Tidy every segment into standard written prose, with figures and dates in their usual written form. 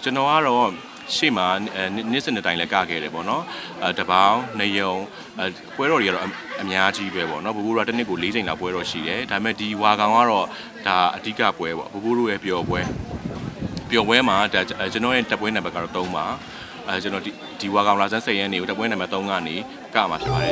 ကျွန်တော်ကတော့ရှေ့မှာနေ့စဉ်တိုင်းလည်းကခဲ့တယ်ပေါ့နော်တပေါင်းနေယုံပွဲတော်တွေကတော့အများကြီးပဲပေါ့နော်ဘူဘူတို့ကတစ်နှစ်ကို4ချိန်လောက်ပွဲတော်ရှိတယ်ဒါပေမဲ့ဒီဝါကောင်ကတော့ဒါအဓိကပွဲပေါ့ဘူဘူတို့ရဲ့ပျော်ပွဲမှာဒါကျွန်တော်ရဲ့တပ်ပွဲနံပါတ်ကတော့3ပါကျွန်တော်ဒီဝါကောင်လာစမ်း10ရက်နေကိုတပ်ပွဲနံပါတ်3ကနေကမှာဖြစ်ပါတယ်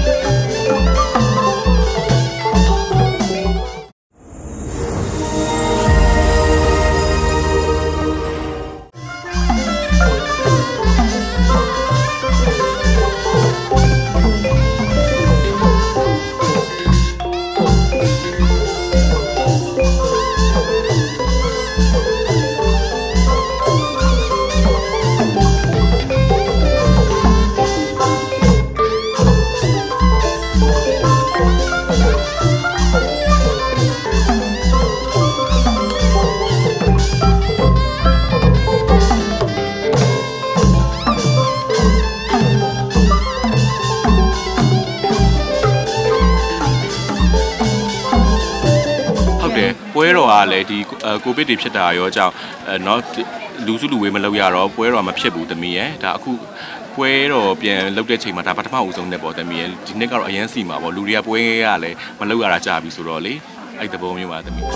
ပွဲတော်ကလည်းဒီကိုဗစ်တွေဖြစ်တာရောကြောင့်เนาะလူစုလူဝေးမလုပ်ရတော့ပွဲတော်မဖြစ်ဘူးတမီးရဲ့ဒါအခုပွဲတော်ပြန်လုပ်တဲ့ချိန်မှာဒါပထမဦးဆုံးနဲ့ပေါ့တမီးရဲ့ဒီနှစ်ကတော့အရန်စီမှာပေါ့လူတွေကပွဲကလည်းမလုပ်ရတာကြာပြီဆိုတော့လေအဲ့တပုံမျိုးပါတမီး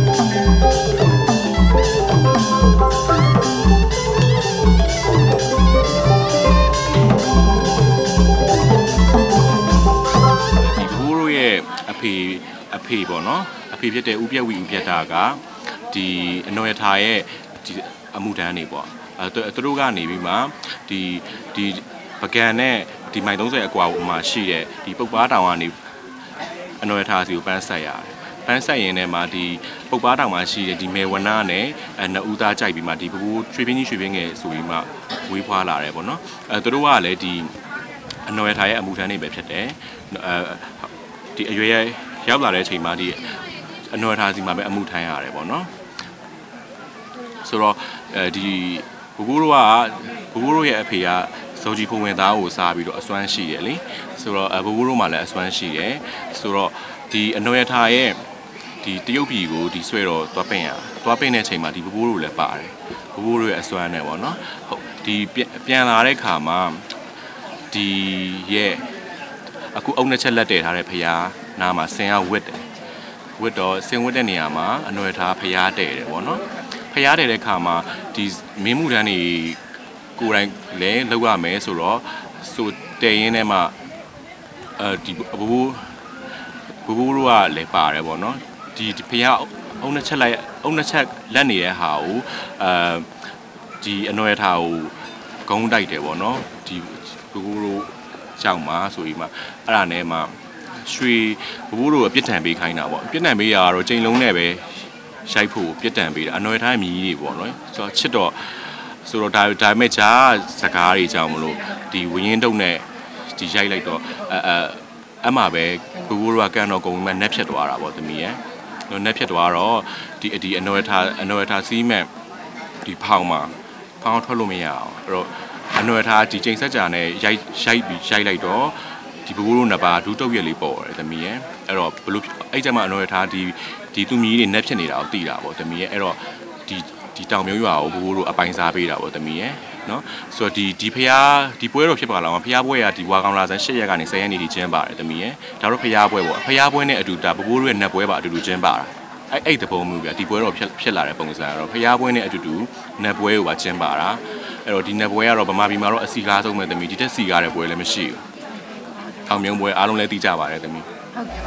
ဒီဘူရိုရဲ့အဖေပေါ့နော်အဖေဖြစ်တဲ့ဦးပြက်ဝီဦးပြက်တာကဒီအနော်ရထားရဲ့ဒီအမှုတန်းနေပေါ့သူတို့ကနေပြီးမှဒီပကံနဲ့ဒီမိုင်30အကွာမှာရှိတဲ့ဒီပုတ်ပါတောင်ကနေအနော်ရထားစီကိုပန်းဆက်ရတယ်ပန်းဆက်ရင်ထဲမှာဒီပုတ်ပါတောင်မှာရှိတဲ့ဒီမေဝနာနဲ့နှစ်ဦးသားကြိုက်ပြီးမှဒီဘူရွှေပင်းကြီးရွှေပင်းငယ်ဆိုပြီးမှဝေးဖွာလာတယ်ပေါ့နော်သူတို့ကလည်းဒီအနော်ရထားရဲ့အမှုတန်းနေပဲဖြစ်တယ်ဒီအရွယ်ရောက်လာတဲ့အချိန်မှာဒီအနော်ထားစီမှာပဲအမှုထမ်းရတယ်ပေါ့နော်ဆိုတော့ဒီဘူဘူတို့ရဲ့အဖေကဇော်ကြီးဖုံဝင်သားကိုစားပြီးတော့အစွမ်းရှိတယ်လေဆိုတော့ဘူဘူတို့မှလည်းအစွမ်းရှိတယ်ဆိုတော့ဒီအနော်ထားရဲ့ဒီတရုတ်ပြည်ကိုဒီဆွဲတော့သွားပင့်တဲ့အချိန်မှာဒီဘူဘူတို့လည်းပါတယ်ဘူဘူတို့ရဲ့အစွမ်းနဲ့ပေါ့နော်ဟုတ်ဒီပြန်လာတဲ့ခါမှာဒီရဲ့အခုအုံနှစ်ချက်လက်တည်ထားတဲ့ဖျားနားမှာဆင်ရဝစ်တယ်ဝစ်တော့ဆင်ဝစ်တဲ့နေရာမှာအနော်ထားဖျားတည်တယ်ပေါ့နော်ဖျားတည်တဲ့ခါမှာဒီမင်းမှုတန်းတွေကိုယ်တိုင်လည်းလောက်ရမယ်ဆိုတော့ဆိုတည်ရင်းထဲမှာဒီဘူဘူတို့ကလည်းပါတယ်ပေါ့နော်ဒီဖျားအုံနှစ်ချက်လက်နေတဲ့ဟာကိုဒီအနော်ထားကိုဂုံးတိုက်တယ်ပေါ့နော်ဒီဘူဘူတို့ကြောက်မှာဆိုပြီးမှအဲ့ဒါနဲ့မှရွှေဘူတို့အပြစ်ဒဏ်ပေးခိုင်းတာပေါ့ပြစ်ဒဏ်ပေးရတော့ချိန်လုံးနဲ့ပဲရိုက်ဖို့ပြစ်ဒဏ်ပေးတာအနော်ထားမြည်ကြီးတွေပေါ့နော်ဆိုတော့ချစ်တော့ဆိုတော့ဒါမဲ့ဂျာစကားတွေကြောင့်မလို့ဒီဝင်းရင်တုံနဲ့ဒီရိုက်လိုက်တော့အမှပဲဘူတို့ကကန်တော့ကုန်မှနက်ဖြတ်သွားတာပေါ့သမီးရဲ့နက်ဖြတ်သွားတော့ဒီအနော်ထားစီးမဲ့ဒီဖောင်းထွက်လို့မရအောင်အဲ့တော့အနော်ထားဒီချိန်ဆက်ကြာနဲ့ရိုက်လိုက်တော့ဒီဘူတို့နှစ်ပါးဒူးတုပ်ရက်လေးပေါ်တယ်သမီးရဲ့အဲ့တော့ဘလို့အဲ့ကျမှအနော်ထားဒီသူမြည်တွေနက်ဖြစ်နေတာကိုသိတာပေါ့သမီးရဲ့အဲ့တော့ဒီတောင်မျိုးရွာကိုဘူတို့အပိုင်စားပေးတာပေါ့သမီးရဲ့နော်ဆိုတော့ဒီဖျားဒီပွဲတော့ဖြစ်ပါလားဖျားပွဲကဒီဝါကောင်လာဆန်း8ရက်ကနေ10ရက်နေထိကျင်းပါတယ်သမီးရဲ့ဒါတော့ဖျားပွဲပေါ့ဖျားပွဲနဲ့အတူဒါဘူတို့ရဲ့နက်ပွဲပါအတူတူကျင်းပါတာအဲ့တပုံမျိုးပြဒီပွဲတော့ဖြစ်လာတဲ့ပုံစံကတော့ဖျားပွဲနဲ့အတူတူနက်ပွဲကိုပါကျင်းပါတာအဲ့တော့ဒီနက်ပွဲကတော့ဗမာပြည်မှာတော့အစီကားဆုံးပဲသမီးဒီတက်စီကားတဲ့ပွဲလည်းမရှိဘူးထောင်မြုံပွဲအားလုံးလည်းသိကြပါတယ်သမီးဟုတ်ကဲ့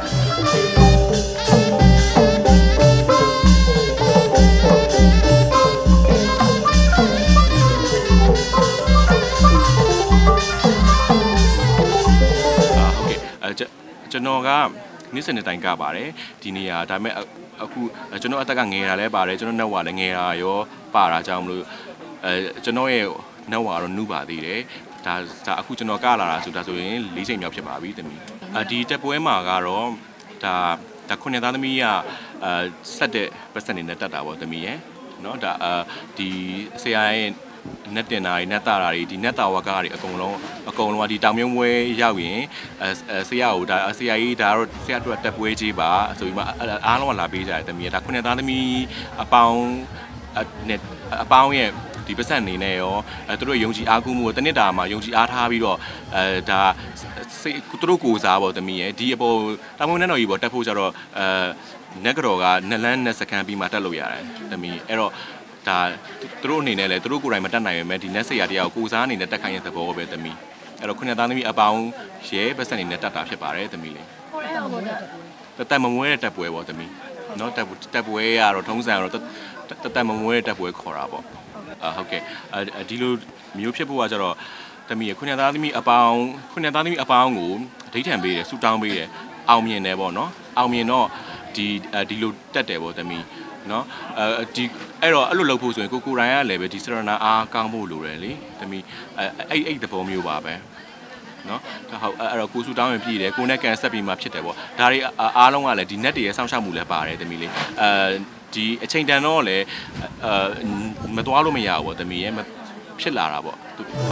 ကျွန်တော်ကနေ့စဉ်တိုင်းကပါတယ်ဒီနေရာဒါပေမဲ့အခုကျွန်တော်အသက်ကငယ်တာလည်းပါတယ်ကျွန်တော်နှက်ဝါလည်းငယ်တာရောပါတာကြောင့်မလို့ကျွန်တော်ရဲ့နှက်ဝါတော့နှုပါသေးတယ်ဒါအခုကျွန်တော်ကလာတာဆိုတာဆိုရင်4ချိန်မြောက်ဖြစ်ပါပြီသမီးဒီတက်ပွဲမှာကတော့ဒါခုနှစ်သားသမီးကဆက်တဲ့ပတ်စံနေနဲ့တက်တာပေါ့သမီးရဲ့เนาะဒါဒီဆရာရဲ့နက်တင်တာတွေနက်တာတွေဒီနက်တာဝကားတွေအကုန်လုံးကဒီတောင်မြုံပွဲရောက်ရင်ဆရာကိုဒါဆရာကြီးဒါတော့ဆရာတို့တက်ပွဲကြီးပါဆိုပြီးမှအားလုံးကလာပေးကြတယ်သမီးကဒါခုနှစ်သားသမီးအပေါင်းရဲ့ဒီပတ်စံနေနဲ့ရောသူတို့ယုံကြည်အားကိုးမှုတနစ်တာမှာယုံကြည်အားထားပြီးတော့ဒါစိတ်သူတို့ကိုယ်စားပေါ့သမီးရဲ့ဒီအပေါ်တာမုံနဲ့တော်ကြီးပေါ့တက်ဖို့ကြတော့နက်ကတော့က2လ2စက္ကန့်ပြီးမှတက်လို့ရတယ်သမီးအဲ့တော့ဒါသူတို့အနေနဲ့လည်းသူတို့ကိုယ်တိုင်မတက်နိုင်ပေမဲ့ဒီနက်ဆရာတရားကိုကိုစားအနေနဲ့တက်ခိုင်းတဲ့သဘောပဲသမီးအဲ့တော့ခုနှစ်သားသမီးအပေါင်းရဲပတ်စံနေနဲ့တက်တာဖြစ်ပါတယ်သမီးလေးတက်မမွဲတဲ့တက်ပွဲပေါ့သမီးနော်တက်ပွဲကတော့ထုံးစံတော့တက်မမွဲတဲ့တက်ပွဲခေါ်တာပေါ့ဟုတ်ကဲ့ဒီလိုမျိုးဖြစ်ဖို့ကကြတော့သမီးခုနှစ်သားသမီးအပေါင်းကိုအဓိဋ္ဌာန်ပေးတယ်ဆူတောင်းပေးတယ်အောင်မြင်တယ်ပေါ့နော်အောင်မြင်တော့ဒီလိုတက်တယ်ပေါ့သမီးနော်ဒီအဲ့တော့အဲ့လိုလုပ်ဖို့ဆိုရင်ကိုရိုင်းကလည်းပဲဒီစရနာအားကောင်းဖို့လိုတယ်လေသမီးအဲ့သဘောမျိုးပါပဲနော်ဟုတ်အဲ့တော့ကိုစုတောင်းရင်ပြည်တယ်ကိုနဲ့ကန်ဆက်ပြီးမှဖြစ်တယ်ပေါ့ဒါတွေအားလုံးကလည်းဒီ net တွေရဲ့စောင့်ရှောက်မှုလည်းပါတယ်သမီးလေးဒီအချိန်တန်တော့လည်းမသွားလို့မရဘူးပေါ့သမီးရဲ့ဖြစ်လာတာပေါ့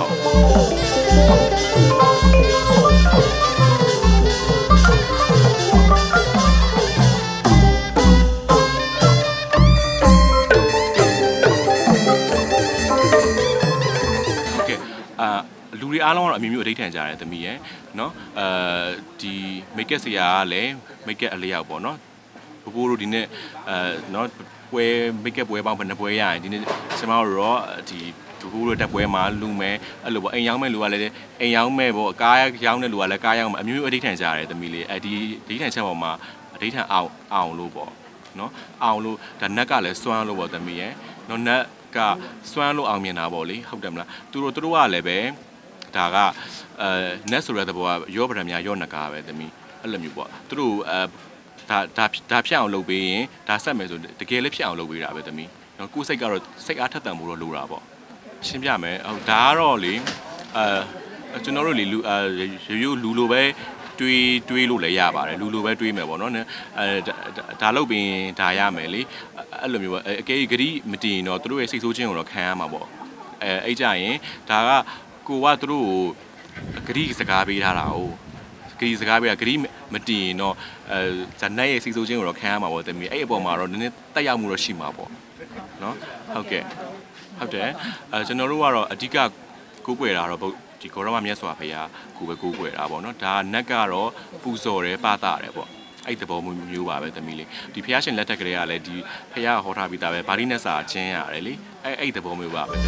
လူတွေအားလုံးကတော့အမျိုးမျိုးအဓိဋ္ဌာန်ကြတယ်သမီးရဲ့နော်ဒီ make up ဆရာကလည်း make up အလျောက်ပေါ့နော်ဘိုးတို့ဒီနေ့နော်ပွဲ make up ပွဲပေါင်းဘယ်နှပွဲရရင်ဒီနေ့ကျွန်တော်တို့တော့ဒီဘိုးတို့တက်ပွဲမှာလူမယ်အဲ့လိုပေါ့အိမ်ရောက်မဲ့လူကလည်းအိမ်ရောက်မဲ့ပေါ့ကားရောက်တဲ့လူကလည်းကားရောက်မှာအမျိုးမျိုးအဓိဋ္ဌာန်ကြတယ်သမီးလေးဒီအဓိဋ္ဌာန်ချက်ပေါ်မှာအဓိဋ္ဌာန်အောင်လို့ပေါ့နော်အောင်လို့ဒါနက်ကလည်းစွမ်းလို့ပေါ့သမီးရဲ့နော်နက်ကစွမ်းလို့အောင်မြင်တာပေါ့လေဟုတ်တယ်မလားသူတို့ကလည်းပဲဒါကnet ဆိုတဲ့သဘောကရောပဒံများရောနကာပဲသမီးအဲ့လိုမျိုးပေါ့သူတို့ဒါဖြတ်အောင်လုပ်ပေးရင်ဒါဆက်မယ်ဆိုတကယ်လည်းဖြတ်အောင်လုပ်ပေးတာပဲသမီးနော်ကိုယ်စိတ်ကတော့စိတ်အားထက်သန်ဖို့တော့လိုတာပေါ့ရှင်းပြမယ်ဟုတ်ဒါကတော့လေကျွန်တော်တို့လေရိုးလူလိုပဲတွေးလို့လည်းရပါတယ်လူလိုပဲတွေးမယ်ပေါ့နော်ဒါလုပ်ပြီးဒါရမယ်လေအဲ့လိုမျိုးပေါ့အကယ်ဂရီမတည်ရင်တော့သူတို့ရဲ့စိတ်ဆိုးခြင်းကိုတော့ခံရမှာပေါ့အဲ့ကြရင်ဒါကကိုကသူတို့ကိုဂရီစကားပေးထားတာ哦ဂရီစကားပေးတာဂရီမတည်ရင်တော့ဇာတ်ရဲ့စိတ်ဆိုးခြင်းကိုတော့ခံရမှာပေါ့တမီးအဲ့အပေါ်မှာတော့နည်းနည်းတက်ရောက်မှုတော့ရှိမှာပေါ့နော်ဟုတ်ကဲ့ဟုတ်တယ်ကျွန်တော်တို့ကတော့အဓိကကိုးကွယ်တာတော့ဒီကိုရမမြတ်စွာဘုရားကိုပဲကိုးကွယ်တာပေါ့နော်ဒါနက်ကတော့ပူဇော်တယ်ပသတယ်ပေါ့အဲ့သဘောမျိုးပါပဲသမီးလေးဒီဘုရားရှင်လက်ထက်ကလေးကလည်းဒီဘုရားဟောထားပြီးသားပဲဗာရိနက်စာအချင်းရတယ်လေအဲ့သဘောမျိုးပါပဲ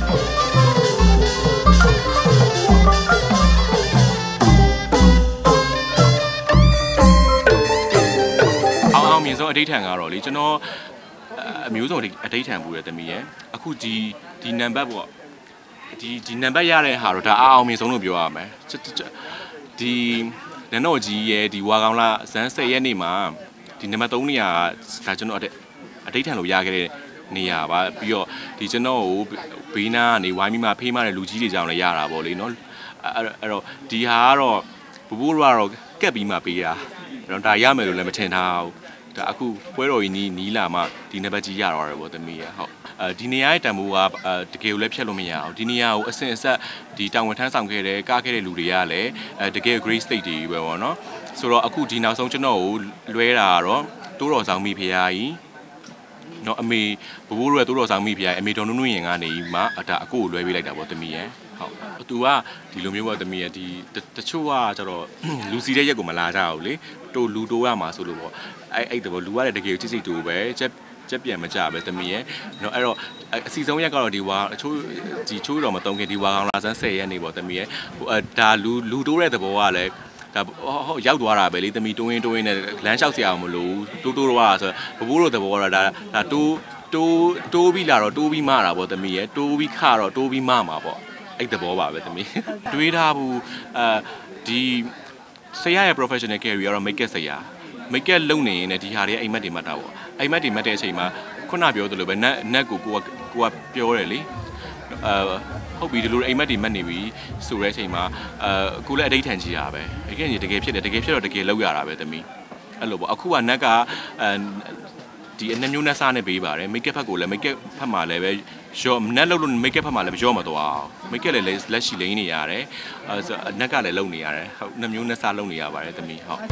အောင်မြင်ဆုံးအဓိဋ္ဌာန်ကတော့လေကျွန်တော်အမျိုးစုံအဓိဋ္ဌာန်ပူတယ်သမီးရဲ့အခုဒီနံပါတ်ပေါ့ဒီနံပါတ်ရတဲ့ဟာတော့ဒါအောင်မြင်ဆုံးလို့ပြောရမယ်ဒီနန်းတော်ကြီးရဲ့ဒီဝါကောင်လာဇန်း10ရက်နေ့မှာဒီနံပါတ်3နေရာဒါကျွန်တော်အဓိဋ္ဌာန်လို့ရခဲ့တဲ့နေရာပါပြီးတော့ဒီကျွန်တော်ကိုဘေးနားကနေဝိုင်းပြီးမှဖေးမတဲ့လူကြီးတွေကြောင့်လည်းရတာပေါ့လေနော်အဲ့တော့ဒီဟာကတော့ဘိုးကတော့ကက်ပြီးမှပေးတာအဲ့တော့ဒါရမယ်လို့လည်းမထင်ထားဘူးဒါအခုပွဲတော်ကြီးနီးလာမှဒီနံပါတ်ကြီးရတော့တယ်ပေါ့သမီးရဟုတ်ဒီနေရာရဲ့တန်ဖိုးကတကယ်ကိုလည်းဖြတ်လို့မရအောင်ဒီနေရာကိုအစင်အဆက်ဒီတာဝန်ထမ်းဆောင်ခဲ့တဲ့ကားခဲ့တဲ့လူတွေကလည်းတကယ် great state တွေပဲပေါ့နော်ဆိုတော့အခုဒီနောက်ဆုံးကျွန်တော်ကိုလွဲတာကတော့တိုးတော်ဆောင်မိဖရာကြီးနော်အမေဘိုးတို့ရဲ့တိုးတော်ဆောင်မိဖရာကြီးအမေတော်နုနုရင်ကနေမှဒါအကိုကိုလွဲပေးလိုက်တာပေါ့သမီးရယ်ဟုတ်သူကဒီလိုမျိုးပေါ့သမီးရယ်ဒီတချို့ကကျတော့လူစီတဲ့ရက်ကိုမလာကြဘူးလေလူတိုးရမှာဆိုလို့ပေါ့အဲ့တဘောလူကလည်းတကယ်ချစ်တူပဲချက်ပြန်မကြပဲသမီးရယ်နော်အဲ့တော့အစီဆုံးရက်ကတော့ဒီဝါအချိုးချိုးတော်မတုံးခင်ဒီဝါကောင်လာစမ်း10ရက်နေပေါ့သမီးရယ်ဒါလူတိုးတဲ့သဘောကလည်းဒါဟုတ်ရောက်သွားတာပဲလေသမီးတိုးရင်းနဲ့လမ်းလျှောက်စရာမလိုတိုးတော့ဆိုဘိုးတို့သဘောကတော့ဒါတိုးပြီးလာတော့တိုးပြီးမတာပေါ့သမီးရယ်တိုးပြီးခတော့တိုးပြီးမမှာပေါ့အဲ့သဘောပါပဲသမီးတွေးထားဘူးဒီဆရာရဲ့ professional career ကတော့ make up ဆရာ make up လုပ်နေရင်လည်းဒီဟာတွေအိမ်မက်တွေမှတ်တာပေါ့အိမ်မက်တွေမှတ်တဲ့အချိန်မှာခုနပြောသလိုပဲနက်ကိုကပြောတယ်လေဟုတ်ပြီဒီလိုအိမ်မက်တွေမှတ်နေပြီဆိုတဲ့အချိန်မှာကိုလည်းအဓိဋ္ဌာန်ကြီးတာပဲတကယ်ကြီးတကယ်ဖြစ်တယ်တကယ်ဖြစ်တော့တကယ်လောက်ရတာပဲသမီးအဲ့လိုပေါ့အခုကနက်ကဒီအနှမျိုးနဲ့စားနေပေးပါတယ် make up ဖက်ကိုလည်း make up ဖက်မှာလည်းပဲရော့နက်လို့ make up ဖက်မှာလည်းရော့မသွားအောင် make up လည်းလက်ရှိလိမ့်နေရတယ်နက်ကလည်းလုံနေရတယ်ဟုတ်နှမျိုးနဲ့စားလုံနေရပါတယ်သမီးဟုတ်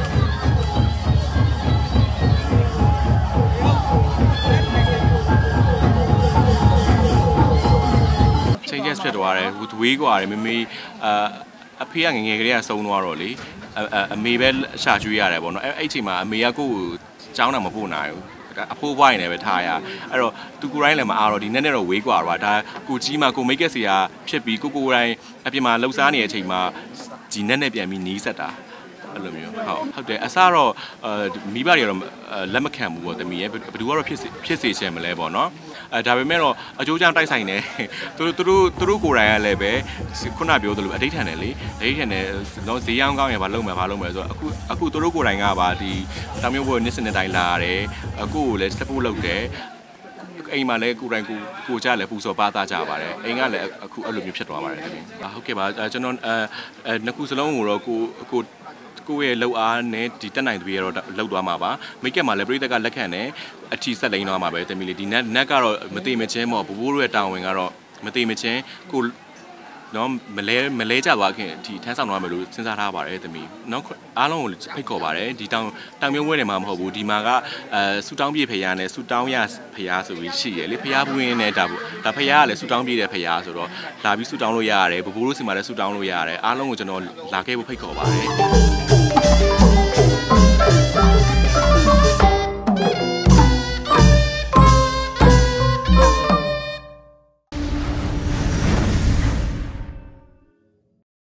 stress ဖြစ်သွားတယ်ဝေးကွာတယ်မေအဖေကငငယ်ကလေးကဆုံးသွားတော့လေအမေပဲရှာကျွေးရတယ်ပေါ့နော်အဲ့အချိန်မှာအမေကကိုယ့်ကိုကြောင်းတာမပို့နိုင်ဘူးအဖိုးဘွားရင်လည်းပဲထားရအဲ့တော့သူကိုယ်တိုင်းလည်းမအားတော့ဒီနဲ့တော့ဝေးကွာတော့ဒါကိုကြီးမှကိုမိတ်ကက်စီကဖြစ်ပြီးကိုတိုင်းအပြင်မှာလှုပ်ရှားနေတဲ့အချိန်မှာဒီနဲ့ပြန်ပြီးနီးစက်တာအဲ့လိုမျိုးဟုတ်တယ်အစတော့မိဘတွေကတော့လက်မခံဘူးပေါ့တမီးရဲ့ဘယ်သူကတော့ဖြစ်စေချင်မလဲပေါ့နော်ဒါပေမဲ့တော့အကျိုးကြောင့်တိုက်ဆိုင်နေသူတို့ကိုယ်တိုင်ကလည်းပဲခုနပြောသလိုအဋိဌာန်တယ်လေအဋိဌာန်တယ်နော်ဈေးရောင်းကောင်းရဘာလုပ်မယ်ဆိုတော့အခုသူတို့ကိုယ်တိုင်ကပါဒီတောင်မျိုးပေါ်နှစ်စနစ်တိုင်းလာရတယ်အခုကိုလည်း support လုပ်တယ်အိမ်မှာလည်းကိုယ်တိုင်ကိုကြလည်းပူစော်ပါသားကြပါတယ်အိမ်ကလည်းအခုအဲ့လိုမျိုးဖြစ်သွားပါတယ်ဟုတ်ကဲ့ပါကျွန်တော်နှစ်ခုစလုံးကိုတော့ကိုယ့်ရဲ့လောက်အားနဲ့ဒီတက်နိုင်သူတွေကတော့လောက်သွားမှာပါမိတ်ကက်မှာလည်းပြည်သက်ကလက်ခံတယ်အထီဆက်လိန်သွားမှာပဲတမီးလေးဒီနက်ကတော့မတိမချင်းပေါ့ဘိုးတို့ရဲ့တာဝန်ကတော့မတိမချင်းကိုနော်မလဲကြသွားခင်ဒီထမ်းဆောင်သွားမယ်လို့စဉ်းစားထားပါတယ်တမီးနော်အားလုံးကိုဖိတ်ခေါ်ပါတယ်ဒီတောင်မျိုးဝဲနေမှာမဟုတ်ဘူးဒီမှာကဆူတောင်းပြေဖရားနဲ့ဆူတောင်းရဖရားဆိုပြီးရှိရလေဖရားပွင့်နဲ့ဒါဖရားကလည်းဆူတောင်းပြေတဲ့ဖရားဆိုတော့လာပြီးဆူတောင်းလို့ရတယ်ဘိုးတို့စီမှာလည်းဆူတောင်းလို့ရတယ်အားလုံးကိုကျွန်တော်လာခဲ့ဖို့ဖိတ်ခေါ်ပါတယ်